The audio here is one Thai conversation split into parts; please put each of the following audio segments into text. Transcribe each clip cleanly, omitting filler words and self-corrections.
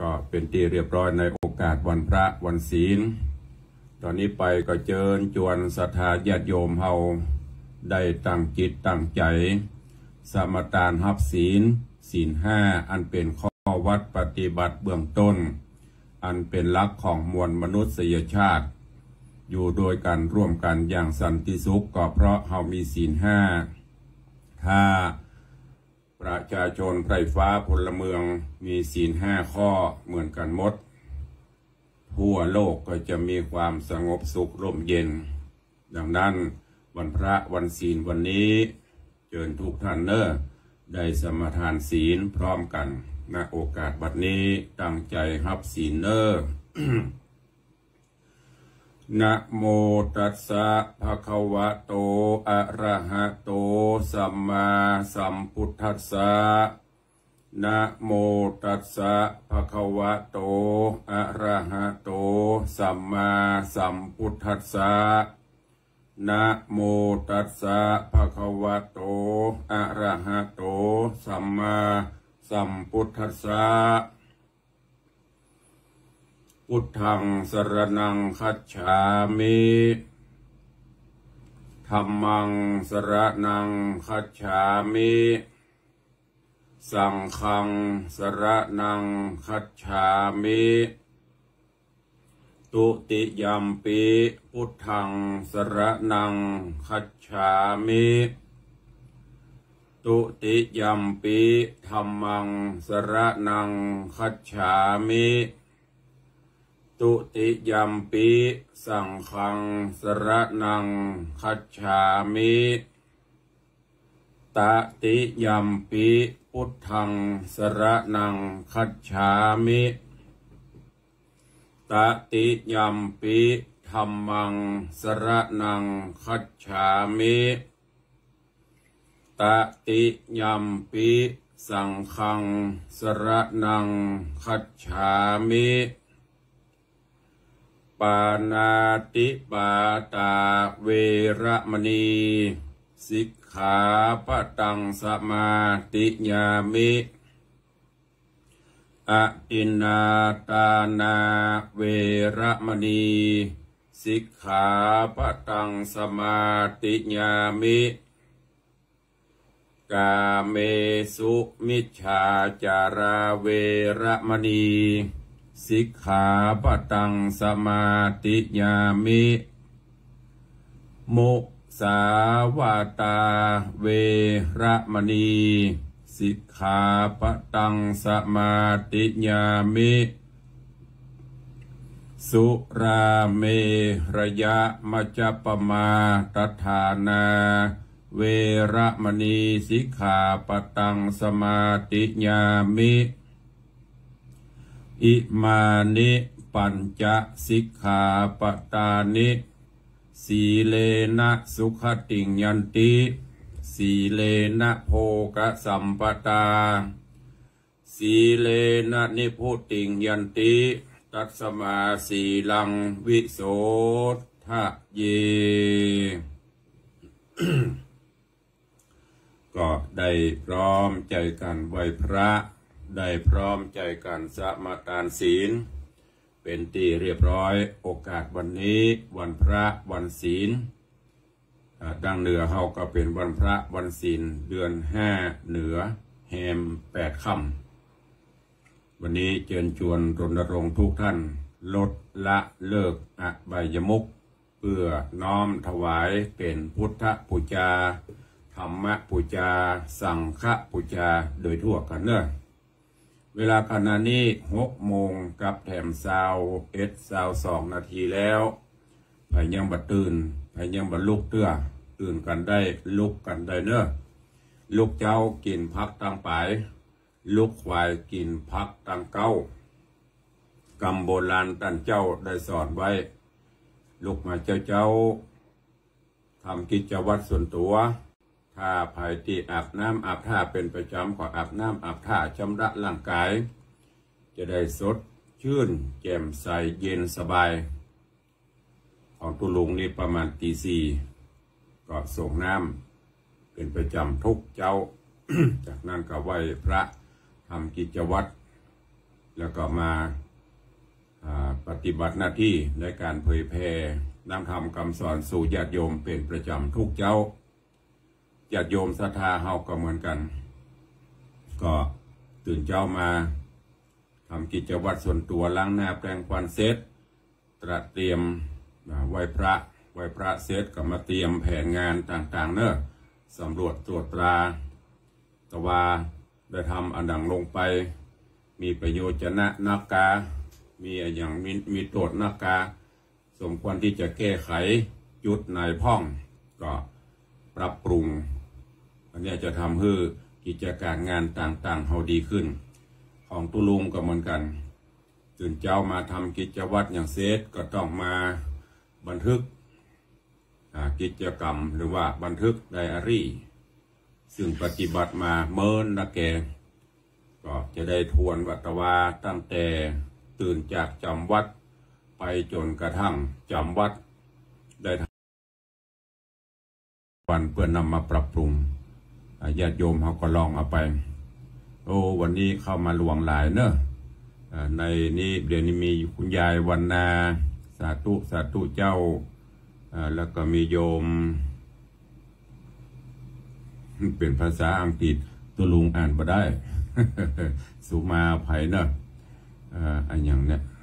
ก็เป็นที่เรียบร้อยในโอกาสวันพระวันศีลตอนนี้ไปก็เชิญชวนศรัทธาญาติโยมเฮาได้ตั้งจิตตั้งใจสมทานรับศีล 5อันเป็นข้อวัดปฏิบัติเบื้องต้นอันเป็นหลักของมวลมนุษยชาติอยู่โดยกันร่วมกันอย่างสันติสุขก็เพราะเฮามีศีล 5ถ้าประชาชนไพร่ฟ้าพลเมืองมีศีล 5ข้อเหมือนกันหมดทั่วโลกก็จะมีความสงบสุขร่มเย็นดังนั้นวันพระวันศีลวันนี้เชิญทุกท่านได้สมทานศีลพร้อมกันณโอกาสบัดนี้ตั้งใจรับศีลนะโมตัสสะภะคะวะโตอะระหะโตสัมมาสัมพุทธัสสะนะโมตัสสะภะคะวะโตอะระหะโตสัมมาสัมพุทธัสสะนะโมตัสสะภะคะวะโตอะระหะโตสัมมาสัมพุทธัสสะพุทธังสรณังคัจฉามิธัมมังสรณังคัจฉามิสังฆังสรณังคัจฉามิตุติยัมปิพุทธังสรณังคัจฉามิตุติยัมปิธัมมังสรณังคัจฉามิตุติยัมปิสังฆังสรณังคัจฉามิตติยัมปิพุทธังสรณังคัจฉามิตติยัมปิธัมมังสรณังคัจฉามิตติยัมปิสังฆังสรณังคัจฉามิปานาติปาตาเวระมณีสิกขาปะตังสมาติญามิอะตินนาตานาเวระมณีสิกขาปะตังสมาติญามิกาเมสุมิจฉาจาราเวระมณีสิกขาปะตังสมาติญามิมุสาวาตาเวระมณีสิกขาปะตังสมาติญามิสุราเมระยะมัจจปมาตฐานาเวระมณีสิกขาปะตังสมาติญามิอิมานิปัญจสิกขาปตานิสีเลนะสุขติงยันติสีเลนะโภกสัมปตาสีเลนะนิพุติงยันติตัสมาสีลังวิโสทะเย ก็ได้พร้อมใจกันไหว้พระได้พร้อมใจกันสมาทานศีลเป็นที่เรียบร้อยโอกาสวันนี้วันพระวันศีลดังเหนือเฮาก็เป็นวันพระวันศีลเดือน5เหนือแฮม8ค่ำวันนี้เชิญชวนรณรงค์ทุกท่านลดละเลิกอบายมุขเพื่อน้อมถวายเป็นพุทธบูชาธรรมบูชาสังฆบูชาโดยทั่วกันเวลาขณะนี้6 โมงกับแถม22 นาทีแล้วพายยังบัดตื่นพายยังบัดลุกตื่นกันได้ลุกกันได้ลุกเจ้ากินพักตั้งปลายลุกควายกินพักตั้งเก้ากำโบราณท่านเจ้าได้สอนไว้ลุกมาเจ้าทำกิจวัตรส่วนตัวถ้าภายที่อาบน้ำอาบท่าเป็นประจำก็อาบน้ำอาบท่าชำระร่างกายจะได้สดชื่นแจ่มใสเย็นสบายของตุลุงนี่ประมาณตี 4ก็ส่งน้ำเป็นประจำทุกเจ้า จากนั้นก็ไหว้พระทำกิจวัตรแล้วแล้วก็มาปฏิบัติหน้าที่ในการเผยแผ่นำธรรมคำสอนสู่ญาติโยมเป็นประจำทุกเจ้าญาติโยมศรัทธาเฮาก็เหมือนกันก็ตื่นเจ้ามาทำกิจวัตรส่วนตัวล้างหน้าแปรงฟันเสร็จเตรียมไหว้พระเสร็จก็มาเตรียมแผนงานต่างๆเนอะสำรวจตรวจตราตะวาได้ทำอันดังลงไปมีประโยชน์จะนักกามีอย่างมีโทษนักกาสมควรที่จะแก้ไขจุดในพ่องก็ปรับปรุงอันนี้จะทำให้กิจการงานต่างๆเฮาดีขึ้นของตุลุงก็เหมือนกันตื่นเจ้ามาทำกิจวัตรอย่างเซตก็ต้องมาบันทึกกิจกรรมหรือว่าบันทึกไดอารี่ซึ่งปฏิบัติมาเมินนะแกก็จะได้ทวนวัตวาตั้งแต่ตื่นจากจำวัดไปจนกระทั่งจำวัดได้วันเพื่อนำมาปรับปรุงญาติโยมเขาก็ลองเอาไปโอ้วันนี้เข้ามาหลวงหลายเนอะในนี้เดี๋ยวนี้มีคุณยายวันนาสาธุเจ้าแล้วก็มีโยมเป็นภาษาอังกฤษตัวลุงอ่านบ่ได้ สุมาไผ่เนอะอันอย่างเนี้ย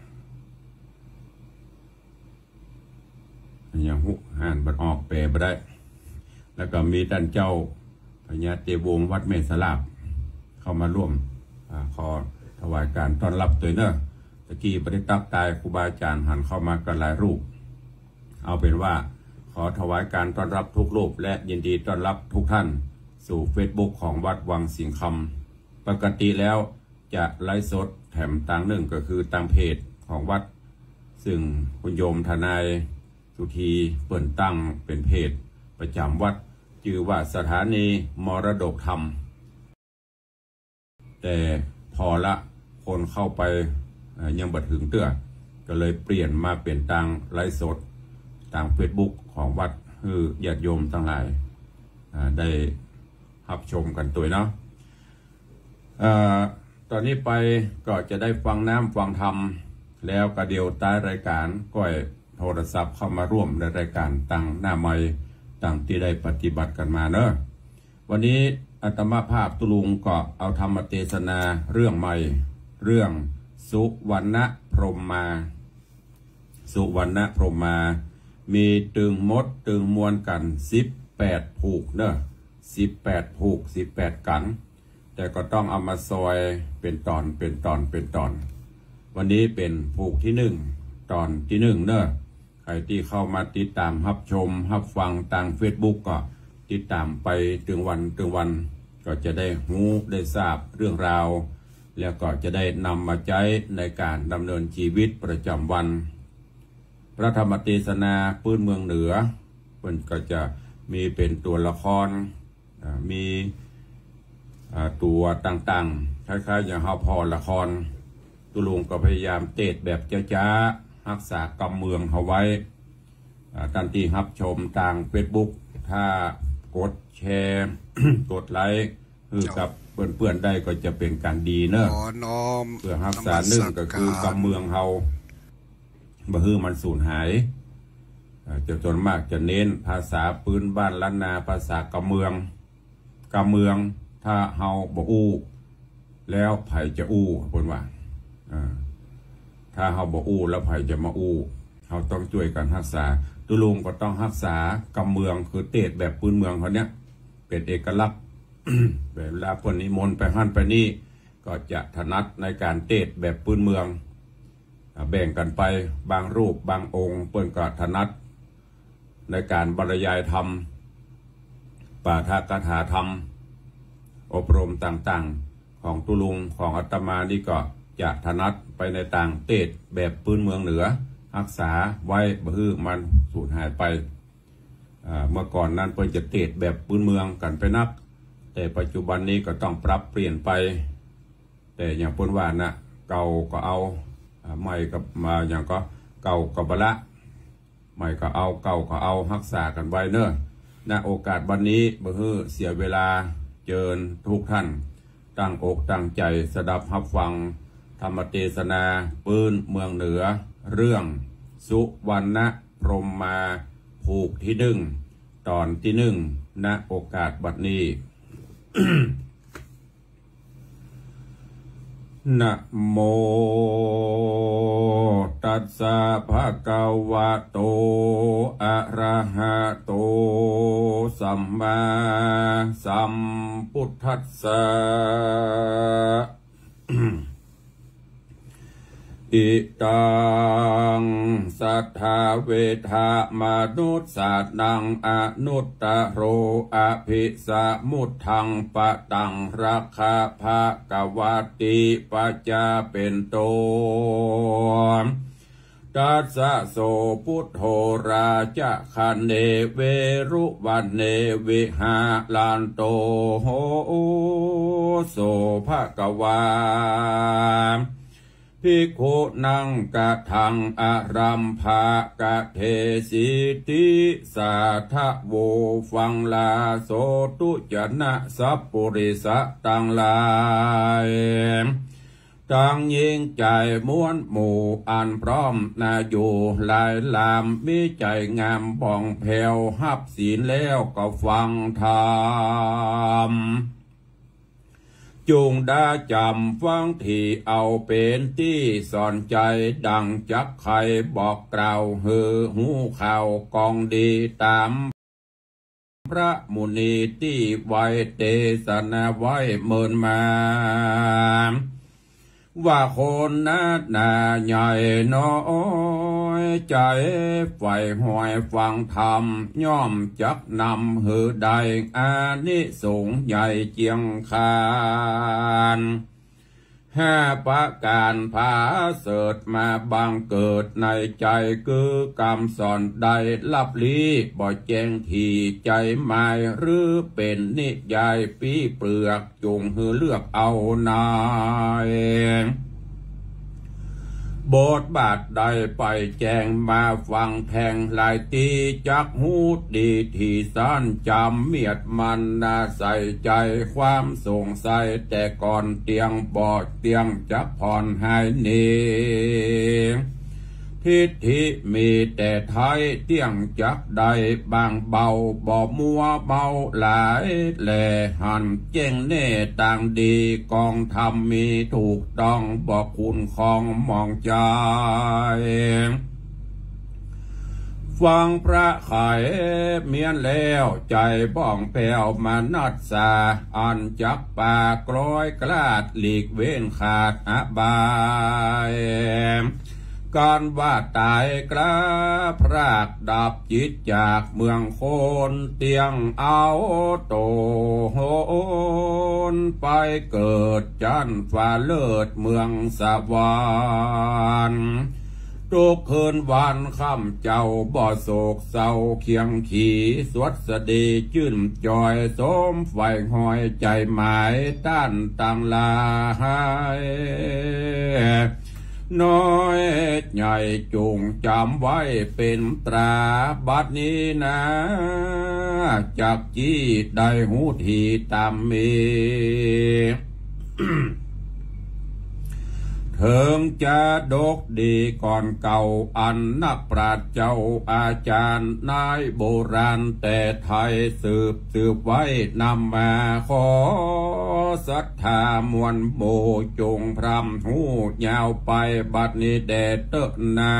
อันอย่างหุอ่านบ่ออกแปลบ่ได้แล้วก็มีท่านเจ้าพญาเตวงวัดเมสลาบเข้ามาร่วมขอถวายการต้อนรับตัวเนอะตะกี้ปฏิตักตายครูบาอาจารย์หันเข้ามากันหลายรูปเอาเป็นว่าขอถวายการต้อนรับทุกรูปและยินดีต้อนรับทุกท่านสู่เฟซบุ๊กของวัดวังสิงห์คำปกติแล้วจะไลฟ์สดแถมต่างหนึ่งก็คือต่างเพจของวัดซึ่งคุณโยมทนายสุธีเปิ่นตั้งเป็นเพจประจำวัดชื่อว่าสถานีมรดกธรรมแต่พอละคนเข้าไปยังบัดถึงเตื้อก็เลยเปลี่ยนมาเป็นต่างไลฟ์สดต่างเฟซบุ๊กของวัดคือญาติโยมทั้งหลายได้รับชมกันตัวเนาะตอนนี้ไปก็จะได้ฟังน้ำฟังธรรมแล้วก็เดียวใต้รายการก็โทรศัพท์เข้ามาร่วมในรายการต่างหน้าใหม่ต่างที่ได้ปฏิบัติกันมาเนอะวันนี้อาตมาภาพตุลุงก็เอาธรรมเทศนาเรื่องใหม่เรื่องสุวรรณพรหมมาสุวรรณพรหมมามีตึงมดตึงมวลกัน18ผูกเนอะ18ผูก18กันแต่ก็ต้องเอามาซอยเป็นตอนวันนี้เป็นผูกที่1ตอนที่1เนอะใครที่เข้ามาติดตามรับชมรับฟังทาง Facebook ก็ติดตามไปถึงวันก็จะได้รู้ได้ทราบเรื่องราวแล้วก็จะได้นำมาใช้ในการดำเนินชีวิตประจำวันพระธรรมเทศนาพื้นเมืองเหนือมันก็จะมีเป็นตัวละครมีตัวต่างๆคล้ายๆอย่างเฮาพอละครตุลุงก็พยายามเตะแบบจ้ารักษากำเมืองเอาไว้ทันทีรับชมทาง Facebook ถ้ากดแชร์ กดไลค์คือกับเพื่อนๆได้ก็จะเป็นการดีเนอะเพื่อรักษาหนึ่งก็คือกำเมืองเฮาบ่ฮือมันสูญหายจะจนมากจะเน้นภาษาพื้นบ้านล้านนาภาษากำเมืองถ้าเฮาบ่อู้แล้วไผจะอู้เพิ่นว่าถ้าเฮาบ่อู้แล้วไผจะมาอู้เฮาต้องช่วยกันรักษาตุลุงก็ต้องรักษากำเมืองคือเตศแบบพื้นเมืองเขาเนี้ยเป็นเอกลักษณ์ เวลาเพิ่นนิมนต์ไปหั่นไปนี่ก็จะถนัดในการเตศแบบพื้นเมืองแบ่งกันไปบางรูปบางองค์เปิ้นก็ถนัดในการบรรยายธรรมปาฐกถาธรรมอบรมต่างๆของตุลุงของอาตมานี่ก็จะถนัดไปในต่างเทศแบบพื้นเมืองเหนือรักษาไว้บ่ฮื้อมันสูญหายไปเมื่อก่อนนั้นเพิ่นจะเทศแบบพื้นเมืองกันไปนักแต่ปัจจุบันนี้ก็ต้องปรับเปลี่ยนไปแต่อย่างเพิ่นว่านะเก่าก็เอาใหม่กับมาอย่างก็เก่ากับบละใหม่ก็เอาเก่าก็เอารักษากันไว้เนอะณโอกาสวันนี้บ่ฮื้อเสียเวลาเจิญทุกท่านตั้งอกตั้งใจสดับรับฟังธรรมเทศนาปืนเมืองเหนือเรื่องสุวรรณพรหมมาผูกที่1ตอนที่1ณโอกาสบัดนี้ นะโมตัสสะภะคะวะโตอะระหะโตสัมมาสัมพุทธัสสะ อิตังสัทธาเวทามนุสสานังอนุตตโรอภิสมุทธังปะตังราคาภะกวาติปัจจาเป็นโตตัสสะโสพุทโธราชคันเนเวรุวันเนวิหาลันโตโหโสภะกวาภิกขุนังกะทังอารัมภากะเทสิติสาทะโวฟังลาโสตุจนะสัพปุริสะตังลายตั้งยิ่งใจม้วนหมู่อันพร้อมนาอยู่ลายลามมีใจงามบ่องแผ่วหับศีลแล้วก็ฟังธรรมจุงได้จำฟังที่เอาเป็นที่สอนใจดังจักใครบอกกล่าวหือหูข่าวกองดีตามพระมุนีที่ไว้เทศนาไว้เมินมาว่าคนนาใหญ่น้อยใจไฟหอยฟังธรรมย่อมจักนำหือใดอานิสงส์ใหญ่เจียงคาน5ประการพาเสดมาบังเกิดในใจคือกรรมสอนใดลับลี้บ่แจ้งที่ใจหมายหรือเป็นนิยายปีเปลือกจงหือเลือกเอานายบทบาทใดไปแจงมาฟังแทงลายตีจักหูดีที่สั้นจำเมียดมันน่าใส่ใจความสงสัยแต่ก่อนเตียงบอดเตียงจักผ่อนหายหนีทิฏฐิมีแต่ไทยเตียงจักใดบางเบาบ่มัวเบาหลายแหล่หันเจ้งเน่ต่างดีกองธรรมมีถูกต้องบอกคุณของมองใจฟังพระไข่เมียนแล้วใจบ้องแผ่วมานัดสาอันจักปากร้อยกลาดหลีกเว้นขาดอบายการว่าตายกล้าพรากดับจิตจากเมืองโคนเตียงเอาโตโหนไปเกิดจันฟ้าเลิศเมืองสวรรค์ทุกคืนวันค่ำเจ้าบ่โศกเศร้าเคียงขี่สวดสดีจื่นจอยสมไฟหอยใจหมายต้านต่างลายน้อยใหญ่จงจำไว้เป็นตราบัดนี้นะจากจี้ได้หูทีตามมี เถิงจะดกดีก่อนเก่าอันนักปราชญ์เจ้าอาจารย์นายโบราณแต่ไทยสืบไว้นำมาขอศรัทธามวลโบจงพรำหูยาวไปบัดนี้แดดเตอะนา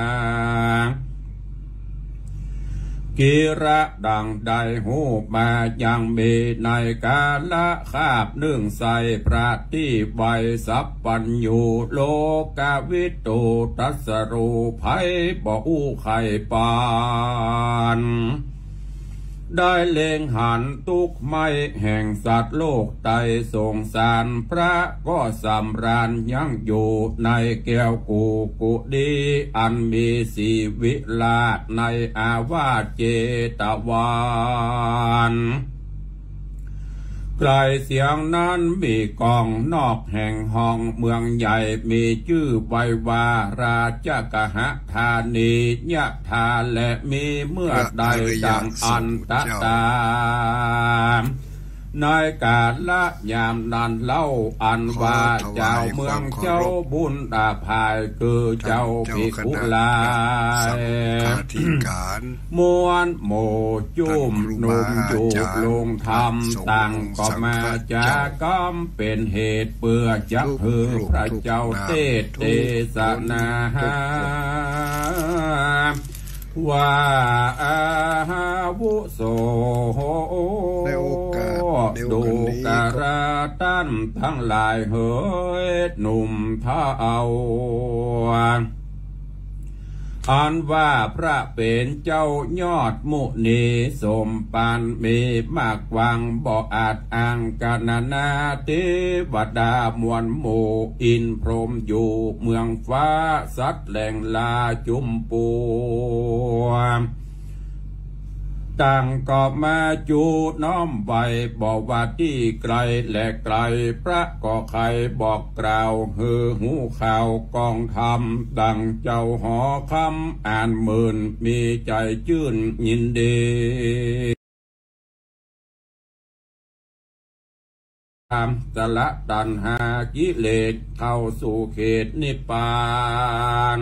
กิระดังใดหูมายังมีในกาละคาบนึ่งใสพระที่ใบสัพปัญญูโลกาวิตูตัสรูภัยบ่อู้ไข่ปานได้เล็งหันทุกไม้แห่งสัตว์โลกไตสงสารพระก็สำราญยังอยู่ในแก้วกุดีอันมีสีวิลาศในอาวาสเจตวานไกลเสียงนั้นมีกองนอกแห่งห้องเมืองใหญ่มีชื่อไว้ว่าราชกหธานียะธาและมีเมื่อใดดังอันตตาในกาลละยามนั้นเล่าอันว่าเจ้าเมืองเจ้าบุญดาภายคือเจ้าภิกขุลายมวนโมจุ่มนุ่มจูบลงธรรมตั้งก็มาจากกรรมเป็นเหตุเปื่อจะเพื่อพระเจ้าเทศนาว่าอาวุโสดูการาตันทั้งหลายเฮ้ยหนุ่มเท้าอันว่าพระเป็นเจ้ายอดมุนีสมปานมีมากวังบ่อาจอ้างกานาเทวดามวลหมู่อินพรหมอยู่เมืองฟ้าสัตว์แหล่งลาจุมปูต่างก็มาจูน้อมไว้บอกว่าที่ไกลและไกลพระก็ใครบอกกล่าวฮือหูข่าวกองธรรมดังเจ้าหอคำอ่านหมื่นมีใจชื่นยินดีตามสละตัณหากิเลสเข้าสู่เขตนิพพาน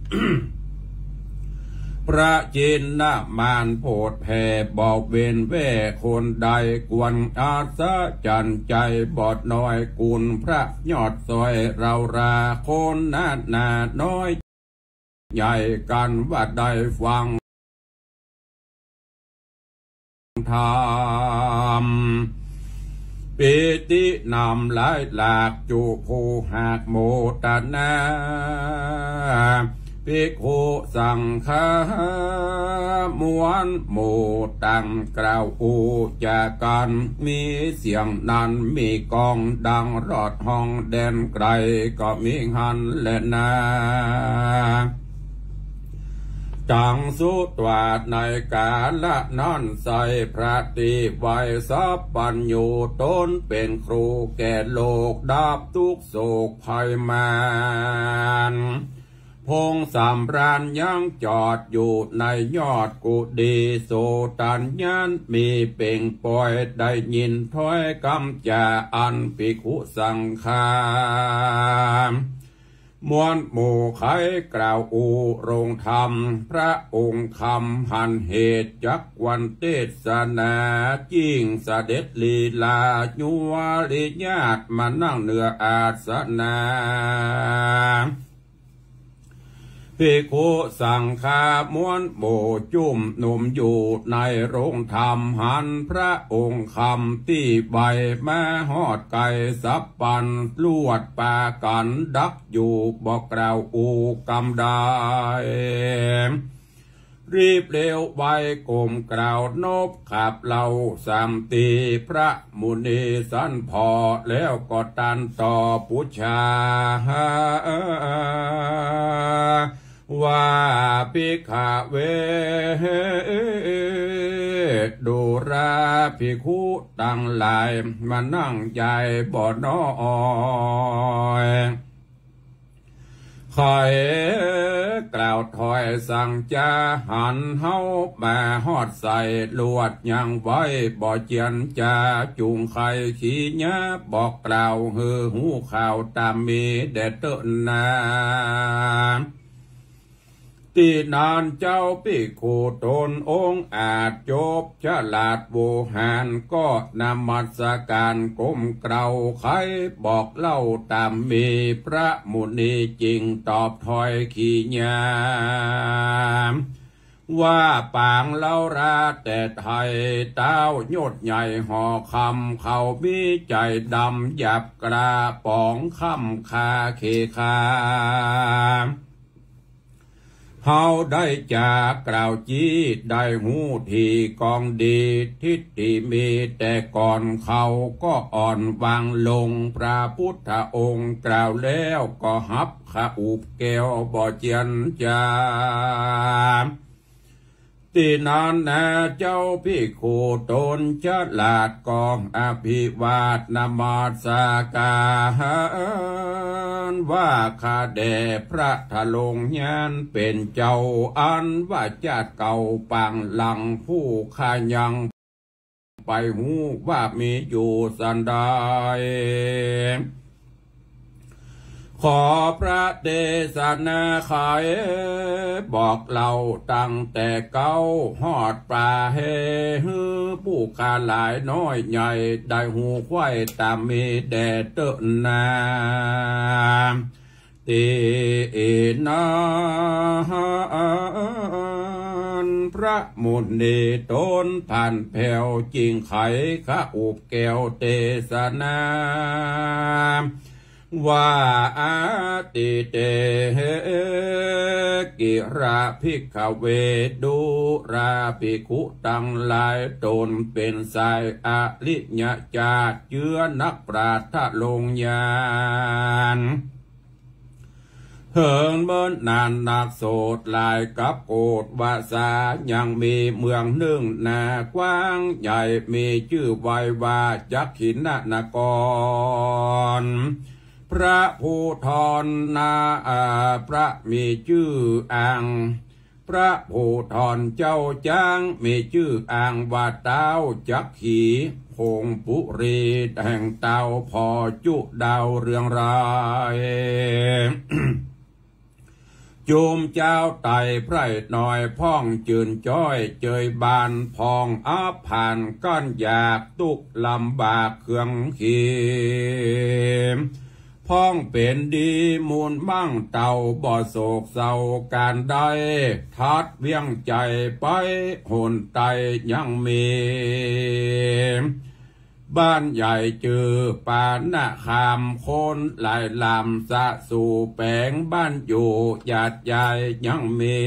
พระจินนามานโพธแผ่บอกเวนแว่คนใดกวนอาสะจันใจบอดน้อยกุลพระยอดซอยเราราคนนาน้อยใหญ่กันว่าได้ฟังธรรมปิตินำหลายหลากจุภูหากโมตนาภิกขุสังฆามวลหมู่ตั้งกล่าวอูจากกันมีเสียงนั้นมีกองดังรอดห้องแดนไกลก็มีหันและนาจังสุตวาดในกาละนั้นใส่พระติไว้สัพปัญญูตนเป็นครูแก่โลกดับทุกโศกภัยมารพงสามรานยังจอดอยู่ในยอดกุฏิโสตัญญานมีเป่งปล่อยได้ยินถ้อยคำจาอันภิกขุสังฆามวลหมู่ไขกล่าวอูโรงธรรมพระองค์คำหันเหตุจักวันเทศนาจิ้งเสด็จลีลาญัวลิญาติมานั่งเหนืออาสนะภิกขุสังฆามวลโบจุ่มหนุ่มอยู่ในโรงธรรมหันพระองค์คำที่ใบมาหอดไก่สับปันลวดปากันดักอยู่บอกกล่าวอูกำได้รีบเร็วไวกลมกล่าวนบขับเหล่าสามตีพระมุนีสันพอแล้วก็ตันต่อปุชาว่าภิกขเวดูราภิกขุตั้งหลายมานั่งใจบ่น้อยคอยกล่าวถอยสั่งจาหันเฮามาฮอดใส่ลวดยังไว้บ่เจียนจาจุงไข่ขี้ยาบอกกล่าวฮือหูข่าวตามมีแดดเตนาที่นานเจ้าภิกขุตนองค์อาจจบฉลาดโวหารก็นมัสการก้มเกลาไขบอกเล่าตามมีพระมุนีจริงตอบถอยขี้ยามว่าปางเล่าราแต่ไทยเต้ายดใหญ่ห่อคำเขามีใจดำหยับกระป๋องคำคาเคคาเฮาได้จากกล่าวจี้ได้หูทีกองดีทิศที่มีแต่ก่อนเขาก็อ่อนวางลงพระพุทธองค์กล่าวแล้วก็ฮับขาอุบแก้วบ่เจียนจาที่นานนาเจ้าภิกขุตนฉลาดกองอภิวาทนามาสการว่าข้าแด่พระทะลงยานเป็นเจ้าอันว่าจาดเก่าปางหลังผู้ข้ายังไปหูว่ามีอยู่สันใดขอพระเดชนาไขบอกเราตั้งแต่เก้าหอดปลาเฮฮือผู้ขาหลายน้อยใหญ่ได้หูควายตามมีแดดเตนาตีนาพระมุนีต้นผ่านแผ่วจริงไขข้าอุบแก้วเตสนาว่าอาติเตกิราภิกขเวดุราภิกขุตั้งหลายตนเป็นสายอริยญาติเชื้อนักปราชญ์ลงยานเฮิงเบิ้นนานนักโสดลายกับโกดวาสายังมีเมืองหนึ่งนากว้างใหญ่มีชื่อไว้ว่าจักขินนกรพระผู้ทรนาพระมีชื่ออังพระผู้ทรเจ้าจ้างมีชื่ออังว่าเต้าจักขีคงปุรีแห่งเต้าพอจุดาวเรืองรายโยมเจ้าไต่ไพร่น้อยพ่องจืนจ้อยเจยบานพองอาผ่านก้อนอยากตุกลำบากเครื่องขีพ้องเป็นดีมูลมั่งเต่าบ่อโศกเศร้าการใดทัดเวียงใจไปหนไตยังมีบ้านใหญ่จือปานนาคามโคนหลายลำสะสู่แปงบ้านอยู่หยาดใหญ่ยังมี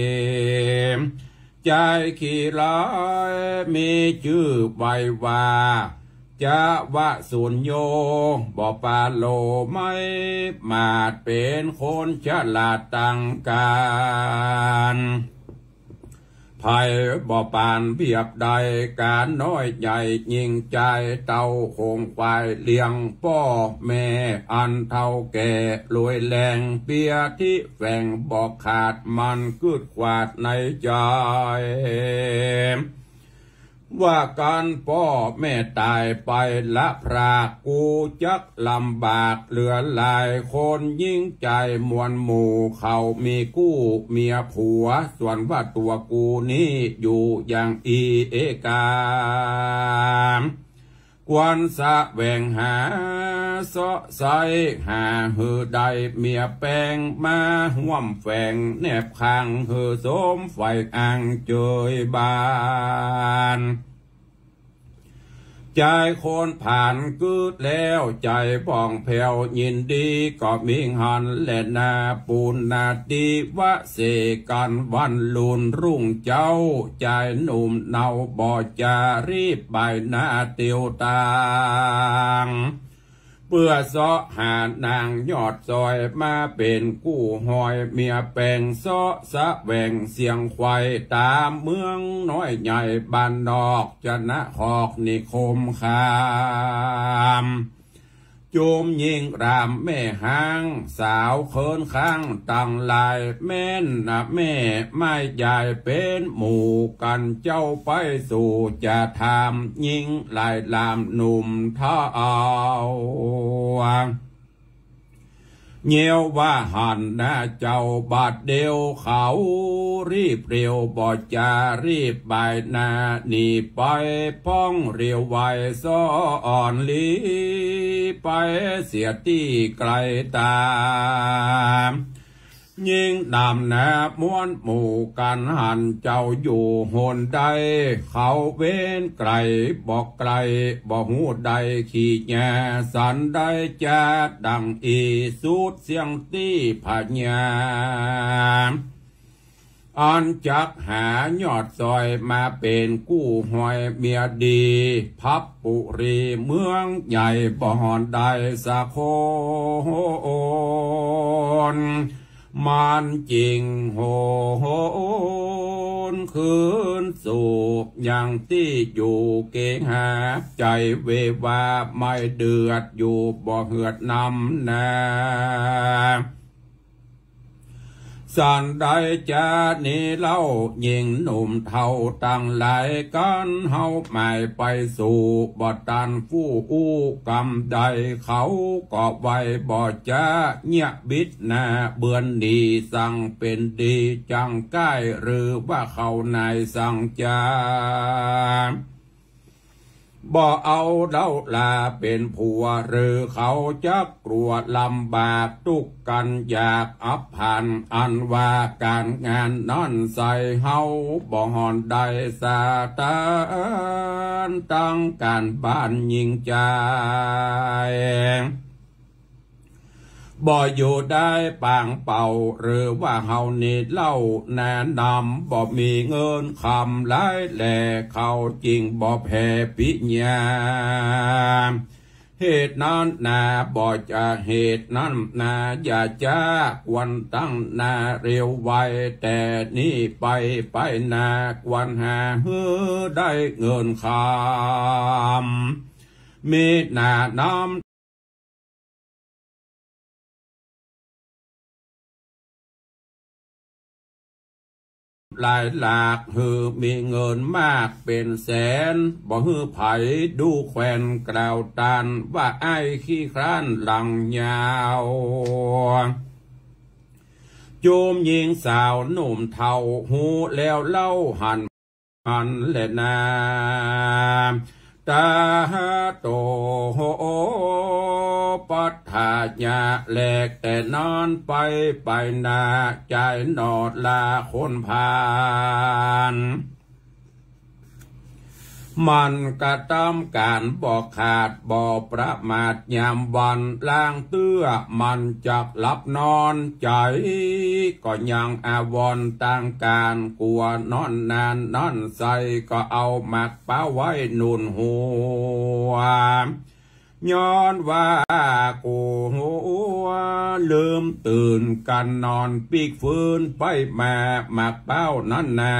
ใจขี่ร้อยมีชื่อใบว่าจะวะสุญโยบ่ปาโลไม่มาดเป็นคนฉลาดตังการภัยบ่ปานเพียบใดการน้อยใหญ่ยิ่งใจเต่าคงควายเลี้ยงพ่อแม่อันเท่าแก่รวยแรงเปียที่แฝงบอกขาดมันกึดกวาดในใจว่าการพ่อแม่ตายไปละพรากกูจักลำบากเหลือหลายคนยิ่งใจมวลหมู่เขามีกู้เมียผัวส่วนว่าตัวกูนี้อยู่อย่างอีเอกากวนสะแหวงหาซอใสหาหือใดเมียแปงมาห่วมแฝงแนบข้างหือสมไฟอ่างเจยบานใจคนผ่านกึดแล้วใจป่องแผ่วยินดีก็มิงหันและนาปูนนาดีวะเสกันวันลุนรุ่งเจ้าใจหนุ่มเนาบ่จารีบใบหน้าเตียวตางเพื่อเสาะหานางยอดซอยมาเป็นกู้หอยเมียแปงเสาะสะแหวงเสียงควายตามเมืองน้อยใหญ่บ้านนอกจะนะหอกนิคมคามโจมยิงรามแม่หางสาวเคินข้างตั้งลายแม่นนะแม่ไม่ใหญ่เป็นหมู่กันเจ้าไปสู่จะทำยิงลายลามหนุ่มท่าเอาเงียวว่าหันนะเจ้าบาดเดียวเขารีบเร็วบ่จารีบใบหน้าหนีไปป้องเรียวไว้ซ้อนลีไปเสียที่ไกลตายิ่งดำแนบม้วนหมู่กันหันเจ้าอยู่หนใดเขาเว้นไกลบอกไกลบอกหูใดขี่แง่สันใดจะดังอีสุดเสียงตีผาญาอันจักหายอดซอยมาเป็นกู้หอยเมียดีพับปุรีเมืองใหญ่บ่อนใดสะโคนมันจริงโหนคืนสู่อย่างที่อยู่เกงหาใจเววาไม่เดือดอยู่บ่เหือดนำนาสันใดจะนี้เล่ายิงหนุ่มเท่าตั้งหลายกันเฮาหมายไปสู่บ่ตันฟู้อู้กำใดเขาก็ไว้บ่จะเงียบบิดหน้าเบือนดีสั่งเป็นดีจังใกล้หรือว่าเขานายสั่งจาบ่เอาเล่าลาเป็นผัวหรือเขาจะกลัวลำบากทุกกันอยากอับผ่านอันว่าการงานนั่นใส่เฮาบ่หอนได้สาตานตั้งการบ้านยิ่งใจบ่อยู่ได้ปางเป่าหรือว่าเฮานี่เล่าแนะนำบ่มีเงินคำหลายแหล่เขาจริงบ่แพ้ปิญญาเหตุนั้นนาบ่จะเหตุนั้นนาอย่าจะวันตั้งนาเร็วไวแต่นี่ไปนาวันหาเฮือได้เงินคำมีหน้าน้ำหลายหลากหือมีเงินมากเป็นแสนบ่ฮือไผดูแควนกล่าวตานว่าไอ้ขี้คร้านหลังยาวโยมยิงสาวหนุ่มเท่าหูแล้วเล่าหันและนาตาโตโหปัฏฐาญาแหลกแต่นอนไปนาใจนอดลาคนพานมันกระทำการบอกขาดบ่ประมาทยามวันล้างเตื้อมันจักหลับนอนใจก็ยังอาวรต่างการกลัวนอนนานนอนใส่ก็เอาหมักป้าไว้นุนหัวย้อนว่ากูหัวลืมตื่นกันนอนปีกฟื้นไปมาหมักเป้านั่นนา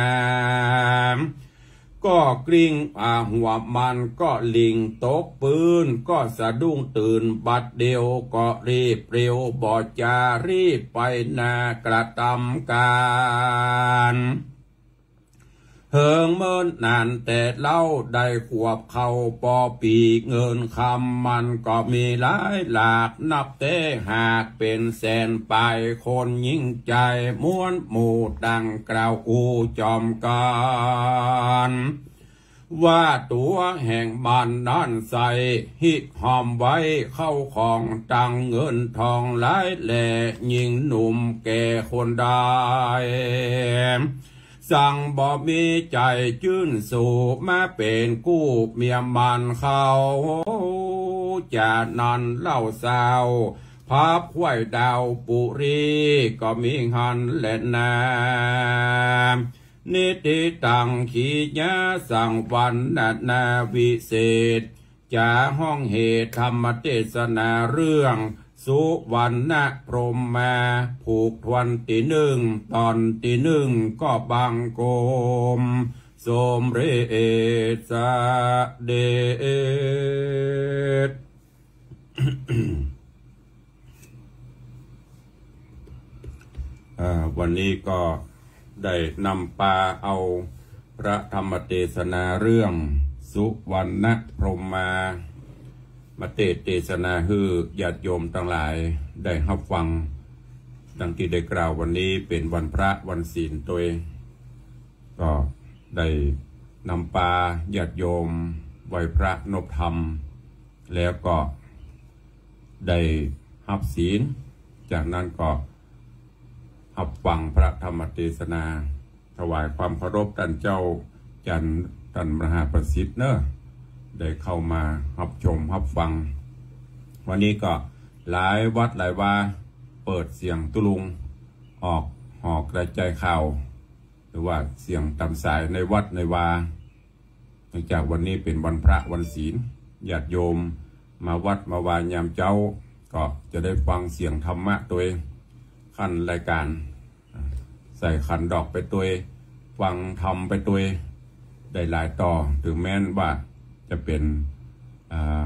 ก็กลิ้งหัวมันก็ลิงตกปืนก็สะดุ้งตื่นบัดเดียวก็รีบเร็วบ่จารีบไปนากระทำการเฮิงเมินนานแต่เล่าได้ขวบเข้าปอปีเงินคำมันก็มีหลายหลากนับเต้หากเป็นแสนปลายคนยิ่งใจม้วนหมู่ดังกล่าวอูจอมกันว่าตัวแห่งมันนั่นใสหิหอมไว้เข้าของตังเงินทองหลายแหล่ยิ่งหนุ่มแก่คนได้สั่งบ่มีใจจื้นสู่มาเป็นกู้เมียมันเขาจะนันเล่าสาวพับห้วยดาวปุรีก็มีหันและนานิติตังขีญาสั่งวันนาวิเศษจะห้องเหตุธรรมเทศนาเรื่องสุวรรณพรหมมาผูกทวนตีหนึ่งตอนตีหนึ่งก็บังโกมสมเรศเดช วันนี้ก็ได้นำปาเอาพระธรรมเทศนาเรื่องสุวรรณพรหมมาเทศนาฮือญาติโยมทั้งหลายได้รับฟังดังที่ได้กล่าววันนี้เป็นวันพระวันศีลตัวก็ได้นำปาญาติโยมไหว้พระนบธรรมแล้วก็ได้รับศีลจากนั้นก็รับฟังพระธรรมเทศนาถวายความเคารพท่านเจ้าจันท่านมหาประสิทธิ์เนอะได้เข้ามารับชมรับฟังวันนี้ก็หลายวัดหลายวาเปิดเสียงตุลุงออกหอกกระจายข่าวหรือว่าเสียงตามสายในวัดในวาเนื่องจากวันนี้เป็นวันพระวันศีลญาติโยมมาวัดมาวายามเจ้าก็จะได้ฟังเสียงธรรมะตัวเองขั้นรายการใส่ขันดอกไปตัวฟังธรรมไปตัวได้หลายต่อถึงแม้นว่าจะเป็น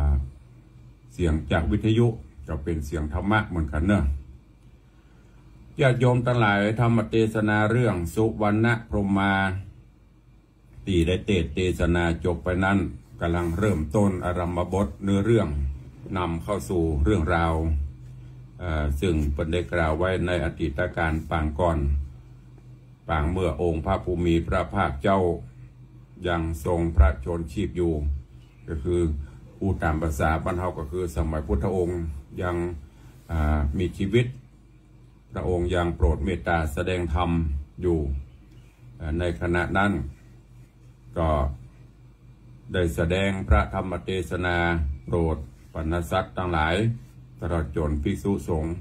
เสียงจากวิทยุจะเป็นเสียงธรรมะเหมือนกันเนอะญาติโยมทั้งหลายธรรมเทศนาเรื่องสุวรรณพรหมาตีได้เทศนาจบไปนั้นกำลังเริ่มต้นอารัมภบทเนื้อเรื่องนำเข้าสู่เรื่องราวซึ่งเป็นได้กล่าวไว้ในอดีตการปางก่อนปางเมื่อองค์พระภูมิพระภาคเจ้ายังทรงพระชนชีพอยู่ก็คือพูดตามภาษาบรรเทาก็คือสมัยพุทธองค์ยังมีชีวิตพระองค์ยังโปรดเมตตาแสดงธรรมอยู่ในขณะนั้นก็ได้แสดงพระธรรมเทศนาโปรดปณสัตว์ทั้งหลายตลอดจนภิกษุสงฆ์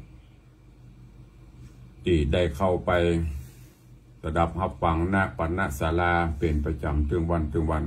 ที่ได้เข้าไปสดับรับฟังณปณศาลาเป็นประจำถึงวัน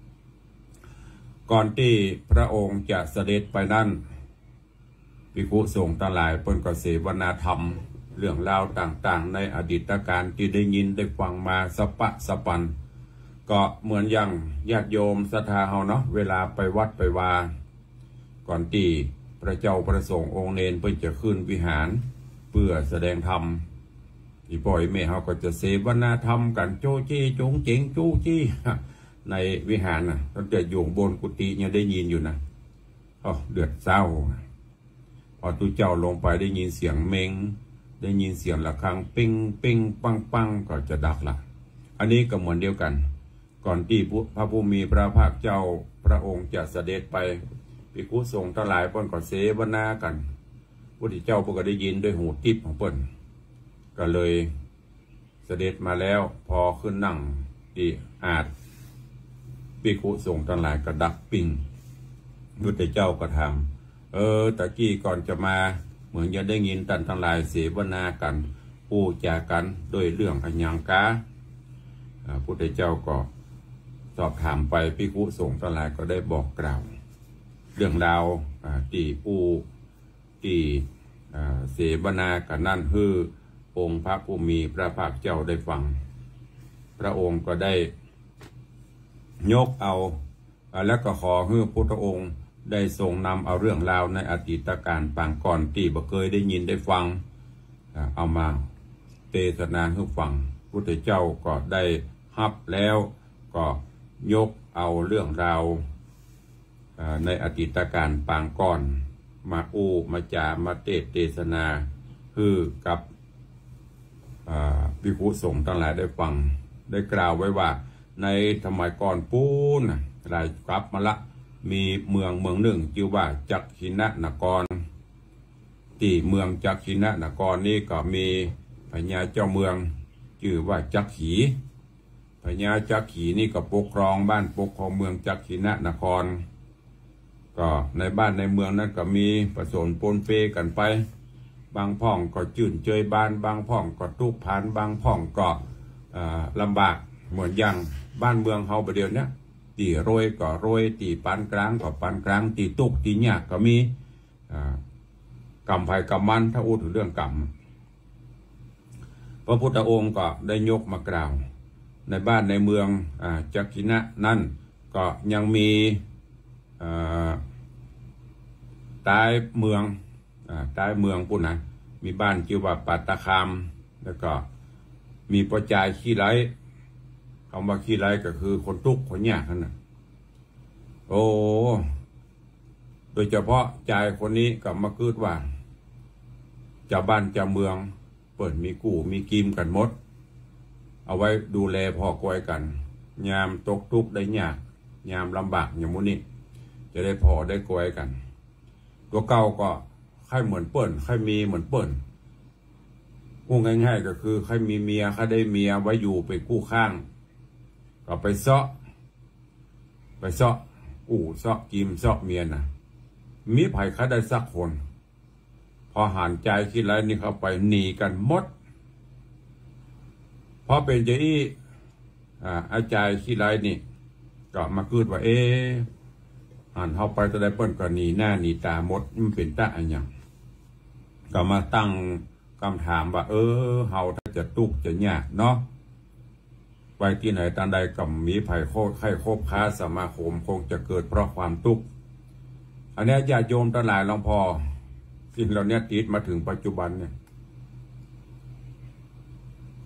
ก่อนที่พระองค์จะเสด็จไปนั้นภิกษุสงฆ์ทั้งหลายเพิ่นก็เสวนาธรรมเรื่องราวต่างๆในอดีตการที่ได้ยินได้ฟังมาสปะสปันก็เหมือนอย่างญาติโยมศรัทธาเฮาเนาะเวลาไปวัดไปวาก่อนที่พระเจ้าประสงค์องค์เนรเพิ่นจะขึ้นวิหารเพื่อแสดงธรรมอีพ่อยแม่เฮาก็จะเสวนาธรรมกันโจจี้จงเจ๋งจู้จี้ในวิหารน่ะตั้งแต่อยู่บนกุฏิยังได้ยินอยู่นะเดือดเศร้าพอตุเจ้าลงไปได้ยินเสียงเมงได้ยินเสียงะระฆังปิ้งปิ้งปังปังก็จะดับละอันนี้ก็เหมือนเดียวกันก่อนที่พระผู้มีพระภาคเจ้าพระองค์จะเสด็จไปภิกษุสงฆ์ทั้งหลายเพิ่นก็เสวนากันพระพุทธเจ้าเพิ่นก็ได้ยินด้วยหูทิพย์ของเพิ่นก็เลยเสด็จมาแล้วพอขึ้นนั่งที่อาจภิกษุสงฆ์ทั้งหลายก็ดับปิ้งพระพุทธเจ้าก็ถามตะกี้ก่อนจะมาเหมือนจะได้ยินท่านทั้งหลายเสวนากันพูดจากันด้วยเรื่องอัญญังกาพระพุทธเจ้าก็สอบถามไปภิกษุสงฆ์ทั้งหลายก็ได้บอกกล่าวเรื่องราวที่เสวนากันนั่นคือองค์พระผู้มีพระภาคเจ้าได้ฟังพระองค์ก็ได้ยกเอาแล้วก็ขอให้พุทธองค์ได้ทรงนำเอาเรื่องราวในอดีตการปางก่อนที่บ่เคยได้ยินได้ฟังเอามาเทศนาให้ฟังพุทธเจ้าก็ได้รับแล้วก็ยกเอาเรื่องราวในอดีตการปางก่อนมามาจามาเทศนาคือกับภิกษุสงฆ์ทั้งหลายได้ฟังได้กล่าวไว้ว่าในสมัยก่อนปูนหลายกลับมาละมีเมืองหนึ่งชื่อว่าจักขินะนครที่เมืองจักขินะนครนี้ก็มีพญาเจ้าเมืองชื่อว่าจักขีพญาจักขีนี่ก็ปกครองบ้านปกครองเมืองจักขินะนครก็ในบ้านในเมืองนั้นก็มีผสมปนเปกันไปบางพ่องก็จื่นเจยบานบางพ่องก็ทุกข์พานบางพ่องก็ลำบากเหมือนอย่างบ้านเมืองเฮาประเดี๋ยวนี้ตีโรยก็โรยตีปานกลางก็ปานกลางตีตุกตีหยากก็มีกรรมภัยกรรมมันถ้าพูดถึงเรื่องกรรมพระพุทธองค์ก็ได้ยกมากล่าวในบ้านในเมืองจักขินะนั่นก็ยังมีใต้เมืองปุ่นนะมีบ้านชื่อว่าปัตตคามแล้วก็มีประจายขี้ไร้คำว่าขี้ไร้ก็คือคนทุกข์คนยากนั่นนะโดยเฉพาะใจคนนี้กับมาคืดว่าจะบ้านจะเมืองเปิดมีกู้มีกิมกันหมดเอาไว้ดูแลพ่อกวยกันยามตกทุกข์ได้ยากยามลำบากอย่างมุนี้จะได้พอได้กวยกันตัวเก่าก็ใครเหมือนเปิ้นใครมีเหมือนเปิ้นกู้ง่ายๆก็คือใครมีเมียใครได้เมียไว้อยู่ไปกู้ข้างก็ไปเซาะเซาะกิมเซาะเมียน่ะมีไผ่ใครได้สักคนพอหันใจคิดไรนี่เข้าไปหนีกันหมดพอเป็นใจอาจารย์คิดไรนี่ก็มาคืดว่าหันเข้าไปจะได้เปิ้นก็หนีหน้าหนีตาหมดมันเป็นตาอันยังก็มาตั้งคำถามว่าเฮาถ้าจะทุกข์จะยากเนาะไปที่ไหนตามใดกับมีไผ่ไข้คบค้าสมาคมคงจะเกิดเพราะความทุกข์อันนี้ญาติโยมทั้งหลายหลวงพ่อสิ่งเหล่านี้ติดมาถึงปัจจุบันเนี่ย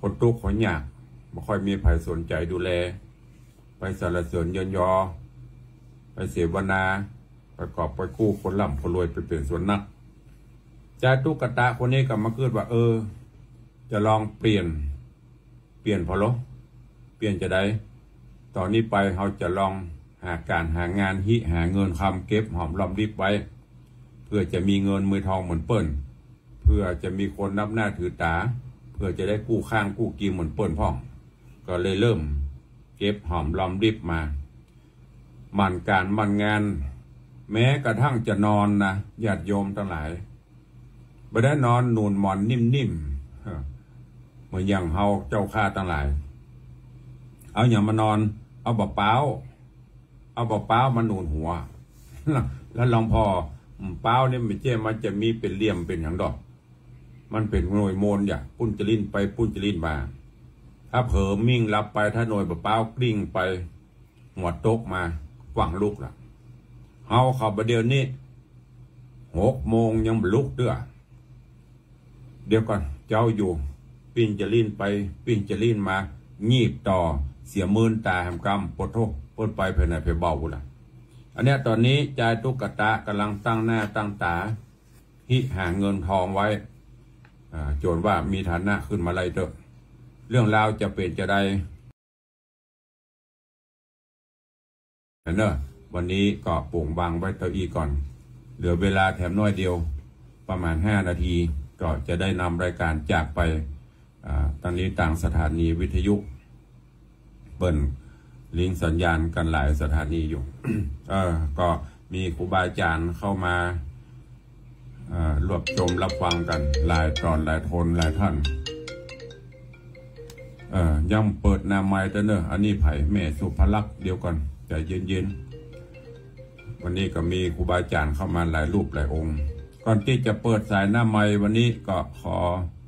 คนทุกข์คนยากไม่ค่อยมีใครสนใจดูแลไปสรรเสริญเยินยอไปเสวนาประกอบไปกู้คนร่ำคนรวยไปเป็นส่วนนักจาตุกตะคนนี้ก็มาเกิดว่าจะลองเปลี่ยนพอลเปลี่ยนจะได้ตอนนี้ไปเขาจะลองหาการหางานหาเงินคำเก็บหอมรอมริบไว้เพื่อจะมีเงินมือทองเหมือนเปิ้ลเพื่อจะมีคนนับหน้าถือตาเพื่อจะได้กู้ข้างกู้กีเหมือนเปิ้ลพ่องก็เลยเริ่มเก็บหอมรอมริบมามันการมันงานแม้กระทั่งจะนอนนะญาติโยมทั้งหลายไม่ได้นอนนูนหมอนนิ่มๆเหมือนอย่างเฮาเจ้าข้าทั้งหลายเอาอย่างมานอนเอาเปล่ามานูนหัวแล้วลองพอเป้าเนี่ยไม่ใช่มันจะมีเป็นเหลี่ยมเป็นอย่างดอกมันเป็นหน่วยโมนอย่างปุ้นจะลิ้นไปปุ้นจะลิ้นมาถ้าเผลอมิ่งรับไปถ้าหน่วยเปล่ากลิ้งไปหัวโต๊ะมาฝังลุกล่ะเฮาเข้าประเดี๋ยวนี้6 โมงยังลุกเดี๋ยวก่อนเจ้าอยู่ปิ้นจะลิ้นไปปิ้นจะลิ้นมางีบต่อเสียมื่นตาแหมกำปวดโทษปวดไปภายในภายเบาล่ะอันนี้ตอนนี้ใจตุกตะกำลังตั้งหน้าตั้งตาหาเงินทองไว้โจรว่ามีฐานะขึ้นมาไล่เถอะเรื่องราวจะเป็นจะได้เนอะวันนี้ก็โป่งบางไว้เก้าอี้ก่อนเหลือเวลาแถมน้อยเดียวประมาณ5 นาทีก็จะได้นำรายการจากไปตอนนี้ต่างสถานีวิทยุเปิดลิงก์สัญญาณกันหลายสถานีอยู่ ก็มีครูบาอาจารย์เข้ามารวบชมรับฟังกันหลายตอนหลายทนหลายท่านย่ำเปิดนาไม้เด้อเนอะอันนี้ไผ่แม่สุภลักษณ์เดียวกันใจเย็นๆวันนี้ก็มีครูบาอาจารย์เข้ามาหลายรูปหลายองค์ก่อนที่จะเปิดสายหน้าไม้วันนี้ก็ขอ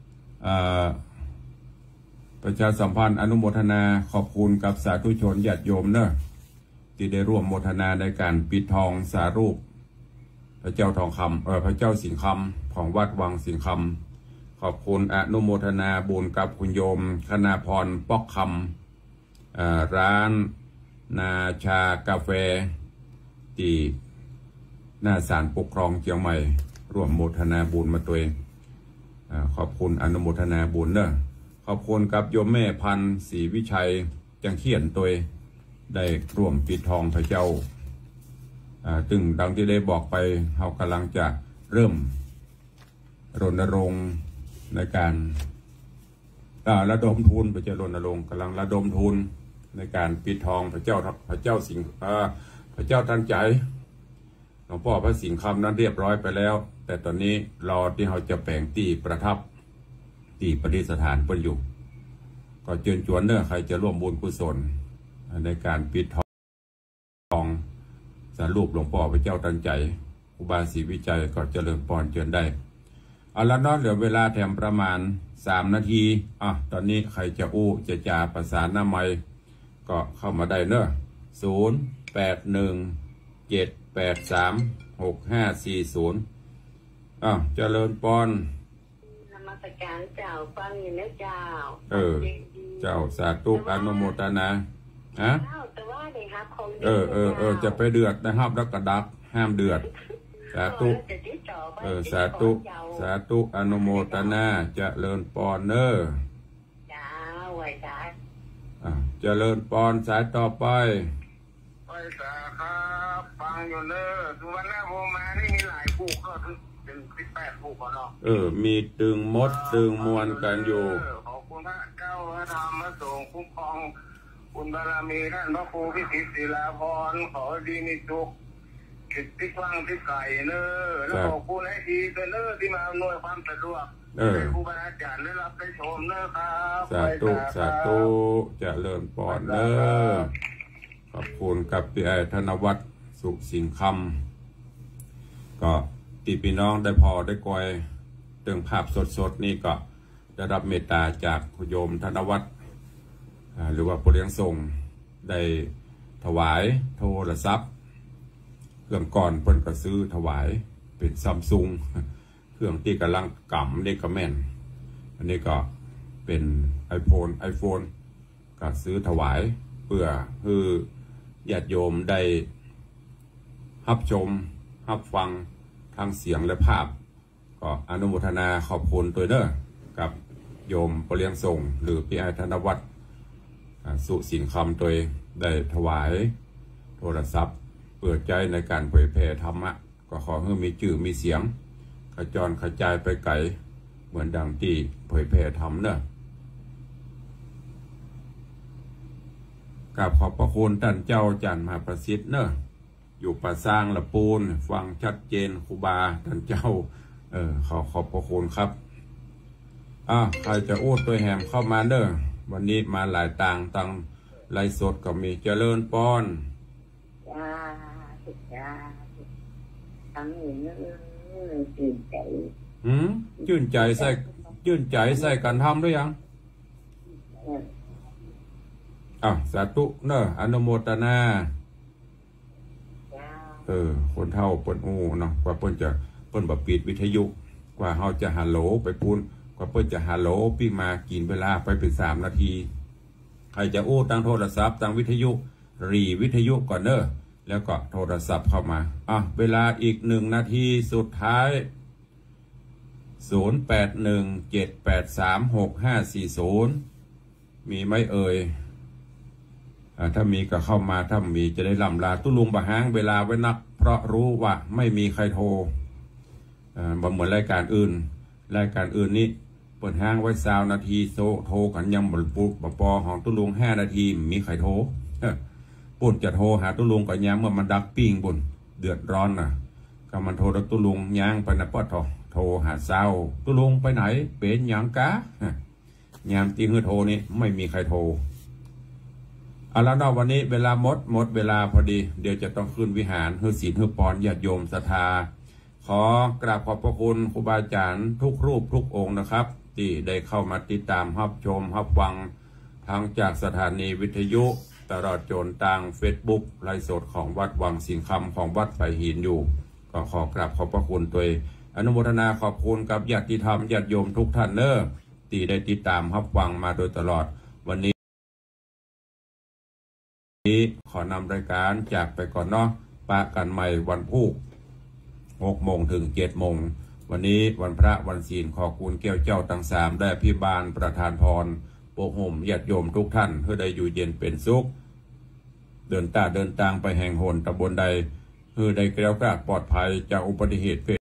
ประชาสัมพันธ์อนุโมทนาขอบคุณกับสาธุชนญาติโยมเนอะที่ได้ร่วมโมทนาในการปิดทองสารูปพระเจ้าทองคำพระเจ้าสิงห์คำของวัดวังสิงห์คำขอบคุณอนุโมทนาบุญกับคุณโยมคณาพรป๊อกคำร้านนาชากาแฟที่หน้าศาลปกครองเชียงใหม่ร่วมโมทนาบุญมาตัวเองขอบคุณอนุโมทนาบุญเนอะขอบคุณกับโยมแม่พันธ์ศรีวิชัยจังเขียนตัวได้ร่วมปิดทองพระเจ้าซึ่งดังที่ได้บอกไปเรากำลังจะเริ่มรณรงค์ในการระดมทุนพระเจ้ารณรงค์กำลังระดมทุนในการปิดทองพระเจ้าสิงห์พระเจ้าทันใจหลวงพ่อพระสิงห์คำนั้นเรียบร้อยไปแล้วแต่ตอนนี้รอที่เราจะแปลงตีประทับที่ประดิษฐานเปิ้นอยู่ก็เชิญชวนเนอะใครจะร่วมบุญกุศลในการปิดทองสารูปหลวงพ่อพระเจ้าทันใจครูบาศรีวิจัยก็เจริญพรเชิญได้เอาละเนาะเหลือเวลาแถมประมาณ3 นาทีตอนนี้ใครจะจะจ่าประสานหน้าไมค์ก็เข้ามาได้เนอะ0817836540เจริญพรมาตรการเจ้าฟังอยู่นะเจ้าเจ้าสาธุอนุโมทนาแต่ว่าได้ครับของจะไปเดือดนะครับแล้วก็ดับห้ามเดือดสาธุสาธุอนุโมทนาเจริญพรเนอะจ้าไว้จ้าเจริญพรสายต่อไปไปสาครับฟังอยู่เนอะสุวรรณภูมินี่มีหลายผูกก็ถึง18 ผูกเนาะมีตึงมดตึงมวลกันอยู่ขอบคุณพระเจ้าพระธรรมพระสงฆ์คุ้มครองคุณบารมีท่านพระครูพิสิทธิ์ศิลาภรณ์ขอดีนิจุกคิดที่กว้างที่ไก่เนอะแล้วขอบคุณให้ทีเนอะที่มาอำนวยความสะดวกให้ครูบาอาจารย์ได้รับได้ชมเนอะครับสาธุเจริญพรเนอะขอบคุณกับพี่ธนวัฒน์สุขสิงห์คำก็ที่พี่น้องได้พอได้กอยเรื่องภาพสดๆนี่ก็ได้รับเมตตาจากคุณโยมธนวัฒน์หรือว่าผู้เลี้ยงส่งได้ถวายโทรศัพท์เครื่องก่อนเพิ่นก็ซื้อถวายเป็นซัมซุงเครื่องที่กำลังกำนี่ก็แม่นอันนี้ก็เป็น iPhone ก็ซื้อถวายเพื่อให้ญาติโยมได้รับชมรับฟังทางเสียงและภาพก็อนุโมทนาขอบคุณตัวเด้อกับโยมปเลียงส่งหรือพี่ไอธนวัฒน์สุสินคำตัวได้ถวายโทรศัพท์เปิดใจในการเผยแผ่ธรรมะก็ขอให้มีชื่อมีเสียงกระจรกระจายไปไกลเหมือนดังที่เผยแผ่ธรรมเนอะกราบขอบพระคุณท่านเจ้าจันทร์มหาประสิทธิ์เนอะอยู่ป่าสร้างละปูนฟังชัดเจนครูบาท่านเจ้าขอบพระคุณครับใครจะอู้ตัวแหมเข้ามาเนอะวันนี้มาหลายต่างตังไลฟ์สดก็มีเจริญปอนจ้าทำอย่างนี้ตื่นใจชื่นใจใส่กันทำด้วยยังสาธุเนอะอนุโมทนาคนเท่าเปิ้นอู้เนาะกว่าเปิ้นแบบปิดวิทยุกว่าเฮาจะฮัลโหลไปพูนกว่าเปิ้นจะฮัลโหลพี่มากินเวลาไปเป็น3 นาทีใครจะอู้ตั้งโทรศัพท์ตั้งวิทยุวิทยุก่อนเนอะแล้วก็โทรศัพท์เข้ามาเวลาอีก1 นาทีสุดท้าย0817836540มีไหมเอ่ยถ้ามีก็เข้ามาถ้ามีจะได้ลำลาตุลุงบะฮางเวลาไว้นักเพราะรู้ว่าไม่มีใครโทรบ่เหมือนรายการอื่นนี่เปิดห้างไว้20 นาทีโทรกันยังบ่ปุ๊บปอของตุลุง5 นาทีมีใครโทรปุ่นจะโทรหาตุลุงก็ยังเมื่อมันดักปิ้งบุญเดือดร้อนน่ะก็มันโทรตุลุงย่างไปนะปอโทรหาเศร้าตุลุงไปไหนเป็นอย่างกะยามตีเฮือโทรนี่ไม่มีใครโทรแล้วนอกวันนี้เวลาหมดเวลาพอดีเดี๋ยวจะต้องขึ้นวิหารฮือศีลฮือปอนญาติโยมศรัทธาขอกราบขอบพระคุณครูบาอาจารย์ทุกรูปทุกองค์นะครับที่ได้เข้ามาติดตามรับชมรับฟังทั้งจากสถานีวิทยุตลอดจนทาง Facebook ไลฟ์สดของวัดวังสิงห์คำของวัดไผ่หินอยู่ก็ขอกราบขอบพระคุณตัวอนุโมทนาขอบคุณกับญาติธรรมญาติโยมทุกท่านเนอะที่ได้ติดตามรับฟังมาโดยตลอดวันนี้ขอนำรายการจากไปก่อนเนาะปะกันใหม่วันพุธ6 โมงถึง 7 โมงวันนี้วันพระวันศีลขอคุณแก้วเจ้าทั้ง3ได้พิบาลประธานพรโปกห่มญาติโยมทุกท่านเพื่อได้อยู่เย็นเป็นสุขเดินทางไปแห่งหนตำบลใดเพื่อได้แกล้วกล้าปลอดภัยจากอุบัติเหตุ